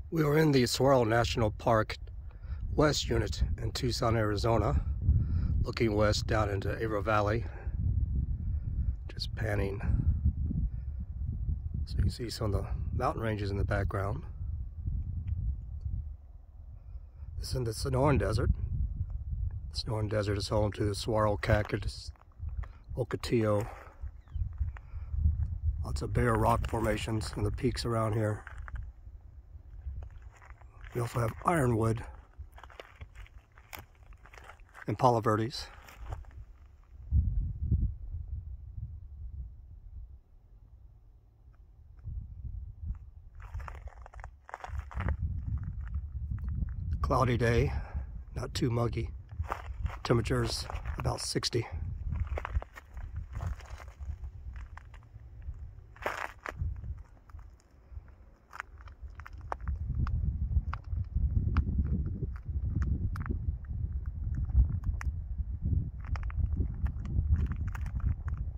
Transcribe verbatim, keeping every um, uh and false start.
We are in the Saguaro National Park West Unit in Tucson, Arizona, looking west down into Averill Valley, just panning. So you can see some of the mountain ranges in the background. This is in the Sonoran Desert. The Sonoran Desert is home to the saguaro cactus, ocotillo, lots of bare rock formations in the peaks around here. We also have ironwood and palo verdes. Cloudy day, not too muggy. Temperatures about sixty.